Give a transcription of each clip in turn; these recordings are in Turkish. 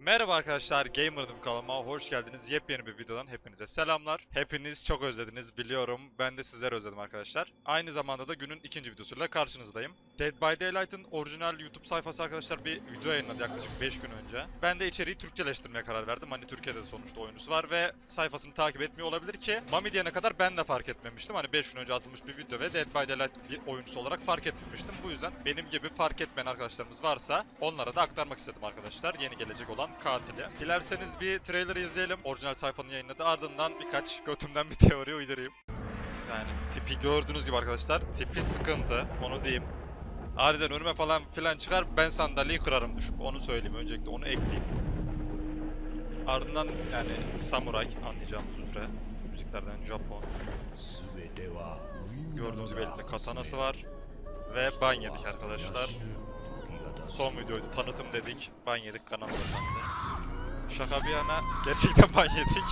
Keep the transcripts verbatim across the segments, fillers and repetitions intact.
Merhaba arkadaşlar, Gamer'dım kanalıma hoş geldiniz. Yepyeni bir videodan hepinize selamlar. Hepiniz çok özlediniz biliyorum. Ben de sizleri özledim arkadaşlar. Aynı zamanda da günün ikinci videosuyla karşınızdayım. Dead by Daylight'ın orijinal YouTube sayfası arkadaşlar bir video yayınladı yaklaşık beş gün önce. Ben de içeriği Türkçeleştirmeye karar verdim. Hani Türkiye'de de sonuçta oyuncusu var ve sayfasını takip etmiyor olabilir ki Mami diyene kadar ben de fark etmemiştim. Hani beş gün önce atılmış bir video ve Dead by Daylight bir oyuncusu olarak fark etmemiştim. Bu yüzden benim gibi fark etmeyen arkadaşlarımız varsa onlara da aktarmak istedim arkadaşlar. Yeni gelecek olan katili. Dilerseniz bir trailer izleyelim. Orijinal sayfanın yayınladı. Ardından birkaç götümden bir teori uydurayım. Yani tipi gördüğünüz gibi arkadaşlar. Tipi sıkıntı. Onu diyeyim. Aniden önüme falan filan çıkar. Ben sandalyeyi kırarım düşüp. Onu söyleyeyim. Öncelikle onu ekleyeyim. Ardından yani samuray anlayacağımız üzere. Müziklerden Japon. Gördüğünüz gibi elinde katanası var. Ve ban yedik arkadaşlar. Son videoydu, tanıtım dedik, ban yedik kanalda sende. Şaka bir yana, gerçekten ban yedik.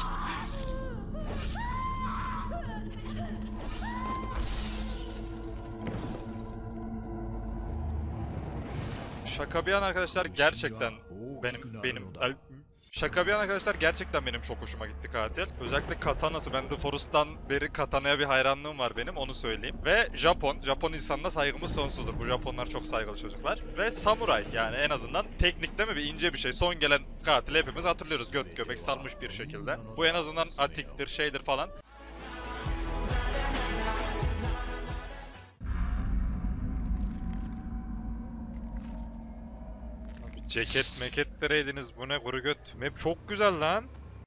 Şaka bir yana arkadaşlar gerçekten benim benim Şaka bir yana arkadaşlar gerçekten benim çok hoşuma gitti katil. Özellikle katanası, ben The Forest'tan beri katanaya bir hayranlığım var benim, onu söyleyeyim. Ve Japon, Japon insanına saygımız sonsuzdur. Bu Japonlar çok saygılı çocuklar. Ve samuray, yani en azından teknik değil mi, bir ince bir şey. Son gelen katili hepimiz hatırlıyoruz, göt göbek salmış bir şekilde. Bu en azından atiktir, şeydir falan. Ceket meket dereydiniz, bu ne kuru göt. Map çok güzel lan.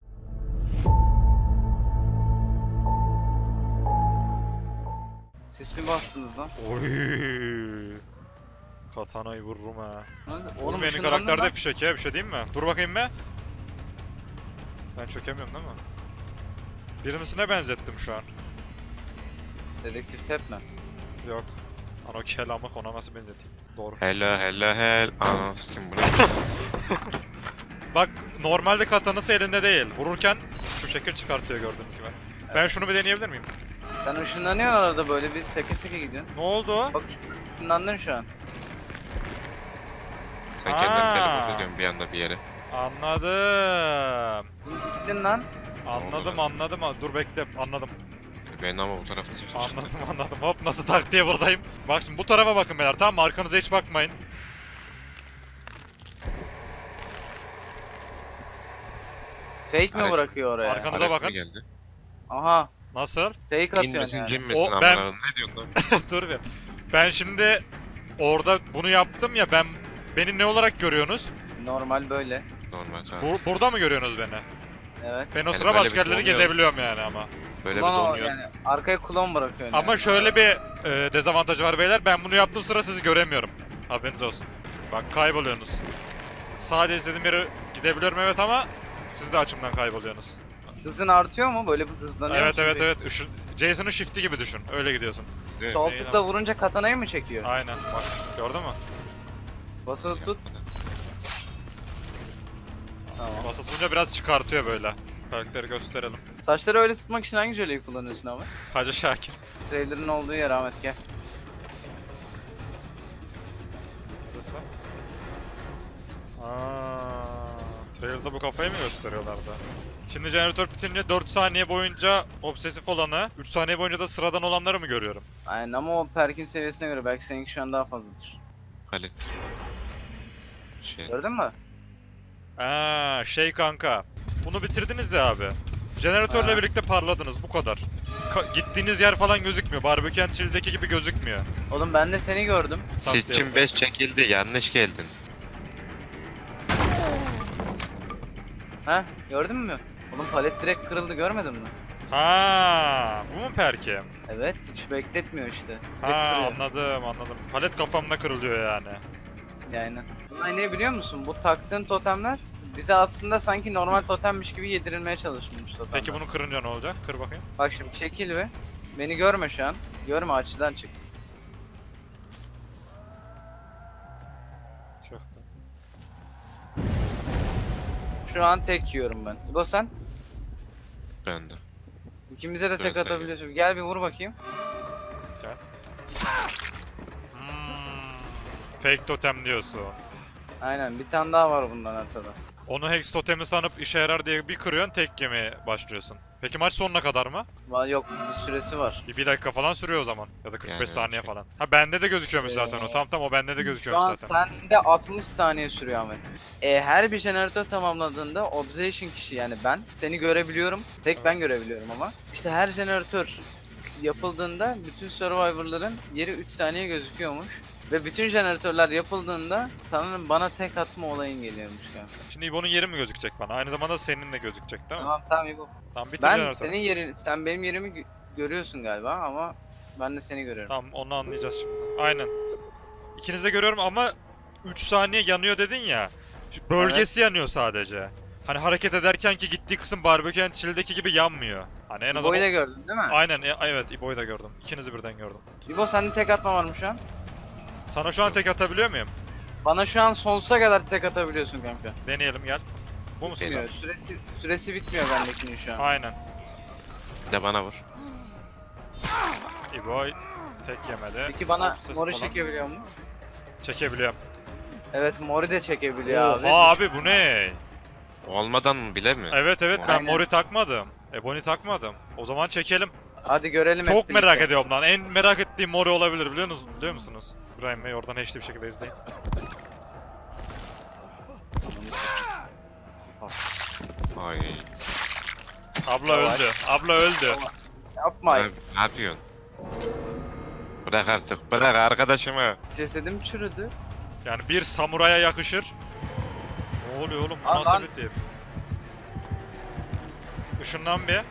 Siz mi bastınız lan? Oy. Katanayı vururum ha. Oğlum Benim ışınlandın karakterde lan. fişek ya, bir şey diyeyim mi? Dur bakayım be. Ben çökemiyorum değil mi? Birisine benzettim şu an. Dedektif Tepme. Yok. Ano kelamlık, ona nasıl benzeteyim? Doğru. Hello hello hell. Anas kim bu ne? Bak normalde katanası elinde değil. Vururken şu şekil çıkartıyor gördüğünüz gibi. Ben şunu bir deneyebilir miyim? Sen ışınlanıyorsun arada böyle bir seke seke gidiyorsun. Ne oldu? Bak ışınlandın şu an. Sen kendini Aa. teleport ediyorsun bir anda bir yere. Anladım. Gittin lan. Anladım anladım. Dur bekle, anladım. Ben ama bu tarafta. Anladım anladım. Hop, nasıl tak diye buradayım. Bak şimdi bu tarafa bakın beyler, tamam mı? Arkanıza hiç bakmayın. Fake mi Arka- bırakıyor oraya? Arkanıza Alex mi bakın. geldi? Aha. Nasıl? Fake İn atıyorsun misin yani. cin misin O, aman ben- Allah'ım, ne diyorsun lan? Dur bir. Ben şimdi orada bunu yaptım ya, ben beni ne olarak görüyorsunuz? Normal böyle. Normal kanka. Bu, burada mı görüyorsunuz beni? Evet. Ben o Yani sıra böyle başka bir yerleri donuyor. gezebiliyorum yani ama. Böyle bir Ulan o donuyor. yani arkaya klon bırakıyorsun Ama yani. şöyle bir e, dezavantajı var beyler. Ben bunu yaptığım sıra sizi göremiyorum. Haberiniz olsun. Bak kayboluyorsunuz. Sadece istediğim yere gidebiliyorum evet, ama siz de açımdan kayboluyorsunuz. Hızın artıyor mu? Böyle bir hızlanıyor Evet mu evet şimdi? evet. Işın, Jason'ın shift'i gibi düşün. Öyle gidiyorsun. Değil mi? Sol tıkla vurunca katanayı mı çekiyor? Aynen. Bak gördün mü? Basılı tut. Tamam. Basıtınca biraz çıkartıyor böyle. Karakteri gösterelim. Saçları öyle tutmak için hangi jöleyi kullanıyorsun ama? Hacı Şakir. Trailer'ın olduğu yer Ahmet gel. Burası. Aaa. Trailer'da bu kafayı mı gösteriyorlardı? Şimdi jeneratör bitince dört saniye boyunca obsesif olanı, üç saniye boyunca da sıradan olanları mı görüyorum? Aynen ama o perkin seviyesine göre belki seninki şu an daha fazladır. Halit. Şey. Gördün mü? Aa, şey kanka. Bunu bitirdiniz ya abi. Jeneratörle Ha. birlikte parladınız, bu kadar. Ka- gittiğiniz yer falan gözükmüyor. Barbecue and Chill'deki gibi gözükmüyor. Oğlum ben de seni gördüm. Seçim beş çekildi, yanlış geldin. Ha gördün mü? Oğlum palet direkt kırıldı görmedin mi? Ha, bu mu perki? Evet hiç bekletmiyor işte. Direkt Ha, kırıyor. anladım anladım. Palet kafamda kırılıyor yani. Yani. Ay ne biliyor musun? Bu taktığın totemler bize aslında sanki normal totemmiş gibi yedirilmeye çalışılmış totemler. Peki bunu kırınca ne olacak? Kır bakayım. Bak şimdi çekil ve beni görme şu an. Görme açıdan çık. Çıktı. Şu an tek yiyorum ben. Bu da sen. Ben de. İkimize de tek Ben sen atabiliyorsun. Gel bir vur bakayım. Gel. Hmm, fake totem diyorsun. Aynen bir tane daha var bundan haritada. Onu Hex totemi sanıp işe yarar diye bir kırıyorsun, tek yemeye başlıyorsun. Peki maç sonuna kadar mı? Va- Yok, bir süresi var. Bir, bir dakika falan sürüyor o zaman. Ya da kırk beş Yani saniye şey- falan. Ha bende de gözüküyormuş zaten o. Tamam tamam, o bende de Şu gözüküyormuş an zaten. sende altmış saniye sürüyor Ahmet. E, her bir jeneratör tamamladığında observation kişi, yani ben seni görebiliyorum. Tek ben görebiliyorum ama. İşte her jeneratör yapıldığında bütün survivor'ların yeri üç saniye gözüküyormuş. Ve bütün jeneratörler yapıldığında sanırım bana tek atma olayın geliyormuş kanka. Şimdi İbo'nun yeri mi gözükecek bana? Aynı zamanda senin de gözükecek değil mi? Tamam tamam İbo. Tamam bitir Ben jeneratörü. senin yerini, sen benim yerimi gö- görüyorsun galiba ama ben de seni görüyorum. Tamam, onu anlayacağız şimdi. Aynen. İkinizi de görüyorum ama üç saniye yanıyor dedin ya. Bölgesi yanıyor sadece. Hani hareket ederken ki gittiği kısım barbekü and chill'deki gibi yanmıyor. Hani en azından... İbo'yu da gördün değil mi? Aynen, e- evet İbo'yu da gördüm. İkinizi birden gördüm. İbo, sende tek atma var mı şu an? Sana şu an tek atabiliyor muyum? Bana şu an sonsuza kadar tek atabiliyorsun kanka. Deneyelim, gel. Bu musun sen? Bitmiyor. Süresi, süresi bitmiyor bendekinin şu an. Aynen. Bir de bana vur. İbo tek yemedi. Peki bana Obsesif moru falan. çekebiliyor mu? Çekebiliyorum. Evet, moru de çekebiliyor abi. Oha abi, bu ne? Olmadan mı bile mi? Evet evet, ben Aynen. Mori takmadım. Ebony takmadım. O zaman çekelim. Hadi görelim hep Çok birlikte. merak ediyorum lan. En merak ettiğim Mori olabilir, biliyor musunuz? Biliyor musunuz? İbrahim Bey oradan H D bir şekilde izleyin. Ay. Abla öldü. Abla öldü. Yapma. Ne, ne yapıyorsun? Bırak artık. Bırak arkadaşımı. Cesedim çürüdü. Yani bir samuraya yakışır. Ne oluyor oğlum? Bu Aa, nasıl lan. bir tip? Işınlan bir.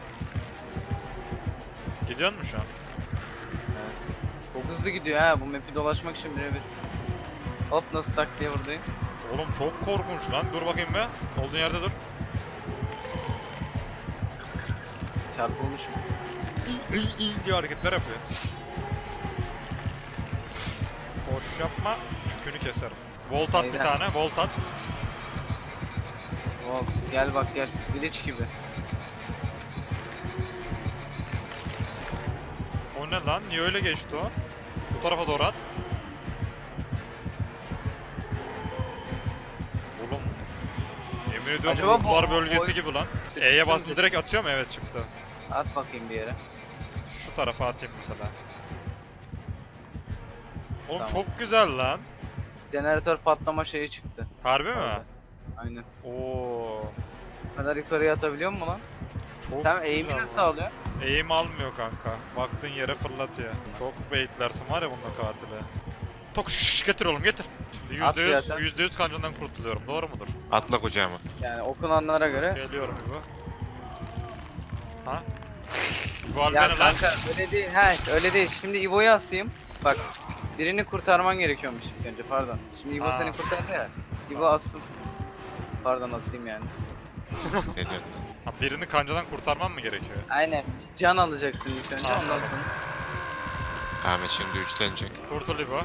Gidiyor mu şu an? Evet. Çok hızlı gidiyor ha, bu map'i dolaşmak için birebir. Hop, nasıl tak diye buradayım. Oğlum çok korkunç lan. Dur bakayım be. Olduğun yerde dur. Çarpılmışım. İyi iyi diye hareketler yapıyor. Boş yapma. Çükünü keserim. Volt at bir Aynen. tane. Volt at. Volt, gel bak gel. Glitch gibi. O ne lan? Niye öyle geçti o? Bu tarafa doğru at. Oğlum. Yemin ediyorum Acaba bu- ruhlar bölgesi bu- gibi lan. Sıktım E'ye bastım diye- direkt atıyor mu? Evet çıktı. At bakayım bir yere. Şu tarafa atayım mesela. Oğlum Tamam. çok güzel lan. Jeneratör patlama şeyi çıktı. Harbi mi? Orada. Aynen. Oo. Bu kadar yukarıya atabiliyor mu lan? Çok Sen güzel aim'i lan. nasıl alıyorsun? Eğim almıyor kanka. Baktığın yere fırlatıyor. Çok baitlersin var ya bununla katili. Tok şş, şş, getir oğlum getir. Şimdi At yüzde yüz, zaten. yüzde yüz kancadan kurtuluyorum. Doğru mudur? Atla kucağıma. Yani okunanlara göre. Geliyorum İbo. Ha? İbo al Ya beni lan. kanka öyle değil. He öyle değil. Şimdi İbo'yu asayım. Bak. Birini kurtarman gerekiyormuş ilk önce, pardon. Şimdi İbo Aa. seni kurtardı ya. İbo asıl. Pardon, asayım yani. Ne diyorsun? Ha, birini kancadan kurtarmam mı gerekiyor? Aynen. Can alacaksın ilk önce, ondan Anladım. sonra. Ahmet şimdi üçlenecek. Kurtul İbo.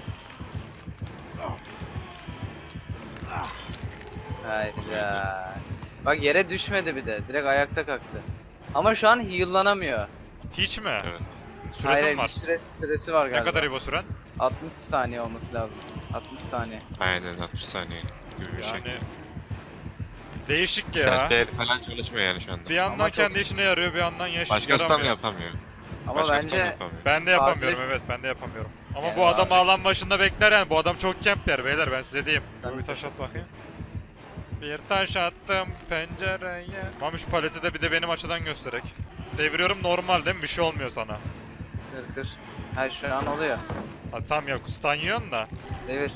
Hayda. Bak yere düşmedi bir de. Direkt ayakta kalktı. Ama şu an heal'lanamıyor. Hiç mi? Evet. Süresi mi Hayır, var? bir süre, süresi var Ne galiba. kadar İbo süren? altmış saniye olması lazım. altmış saniye. Aynen altmış saniye gibi bir şey. Yani... Değişik Sen ya. şey falan çalışmıyor yani şu anda. Bir yandan Ama çok- kendi işine yarıyor, bir yandan yaş Başkası da mı yaramıyor. yapamıyor? Ama Başkası da mı bence yapamıyor? Ben de yapamıyorum, Tatil- evet ben de yapamıyorum. Ama Yani bu adam abi- alan başında bekler yani, bu adam çok camp yer beyler, ben size diyeyim. Ben Bir de- taş at bakayım. Bir taş attım pencereye. Mamuş paleti de bir de benim açıdan göstererek. Deviriyorum, normal değil mi? Bir şey olmuyor sana. kır kır. Hayır, şu an oluyor. Ha tam ya, kustan yiyorsun da. Devir.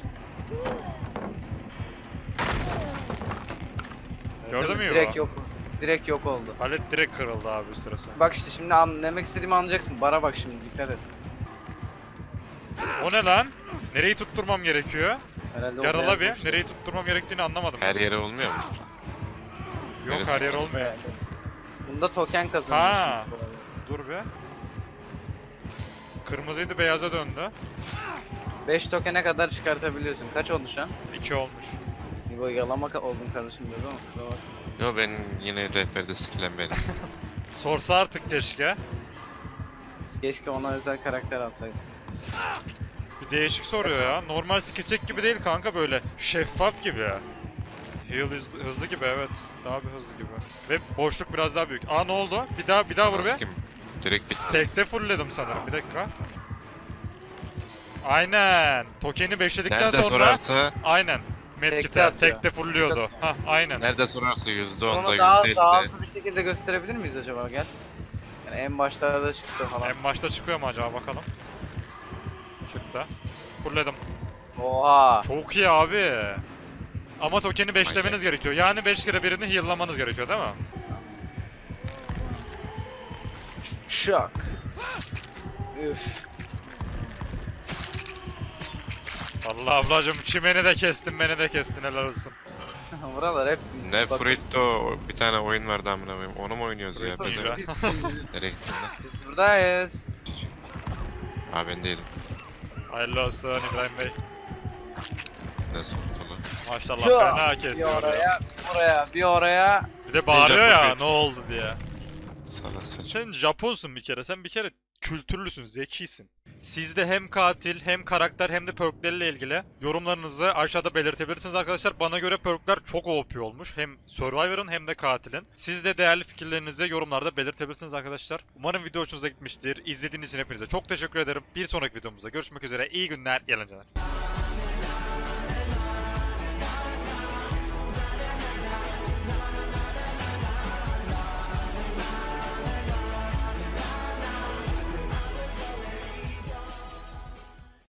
Gördün mü Direkt İbo? yok. Direkt yok oldu. Palet direkt kırıldı abi bir sırası. Bak işte şimdi an, demek istediğimi anlayacaksın. Bara bak şimdi, dikkat et. O ne lan? Nereyi tutturmam gerekiyor? Herhalde o Yarala beyaz bir. boş. Nereyi tutturmam gerektiğini anlamadım. Her yere olmuyor mu? Yok, neresi her yer tutturma? olmuyor. Bunda token kazanıyorsun. Ha. Dur be. Kırmızıydı, beyaza döndü. beş tokene kadar çıkartabiliyorsun. Kaç oldu şu an? iki olmuş. İbo yalama ka- oldun kardeşim diyordu ama kusura bak. Yo ben yine rehberde sikilen benim. Sorsa artık keşke. Keşke ona özel karakter alsaydım. Bir değişik soruyor ya. Normal skill check gibi değil kanka, böyle şeffaf gibi. Heal hızlı, hızlı gibi evet. Daha bir hızlı gibi. Ve boşluk biraz daha büyük. Aa ne oldu? Bir daha bir daha vur be. Kim? Direkt bitti. Tekte fullledim sanırım. Bir dakika. Aynen. Tokeni beşledikten Nerede sonra sorarsa, aynen. Tekte Medkit'e atıyor. tekte fullliyordu. Hah aynen. nerede sorarsa yüzde onda, Onu daha, yüzde daha ellide. hızlı bir şekilde gösterebilir miyiz acaba? Gel. Yani en başlarda çıktı falan. En başta çıkıyor mu acaba bakalım. Çıktı. Fullledim. Oha. Çok iyi abi. Ama tokeni beşlemeniz gerekiyor. Yani beş kere birini heal'lamanız gerekiyor değil mi? Şak. Üf. Allah ablacım çimeni de kestin beni de kestin helal olsun. Buralar hep... Ne Bak- Frito bir tane oyun vardı amına koyayım. Onu mu oynuyoruz ya? Frito- Ben de Güzel. nereye gittin lan? Biz buradayız. Aa ben değilim. Hayırlı olsun İbrahim Bey. Ne soktu lan? Maşallah Şak. fena Bir kesiyor ya. oraya, bir oraya, bir oraya. Bir de bağırıyor ya Japon ne oldu diye. Sana saç. Sen Japonsun bir kere. Sen bir kere kültürlüsün, zekisin. Sizde hem katil, hem karakter, hem de perklerle ilgili yorumlarınızı aşağıda belirtebilirsiniz arkadaşlar. Bana göre perkler çok O P olmuş. Hem Survivor'ın hem de katilin. Siz de değerli fikirlerinizi yorumlarda belirtebilirsiniz arkadaşlar. Umarım video hoşunuza gitmiştir. İzlediğiniz için hepinize çok teşekkür ederim. Bir sonraki videomuzda görüşmek üzere. İyi günler, iyi eğlenceler.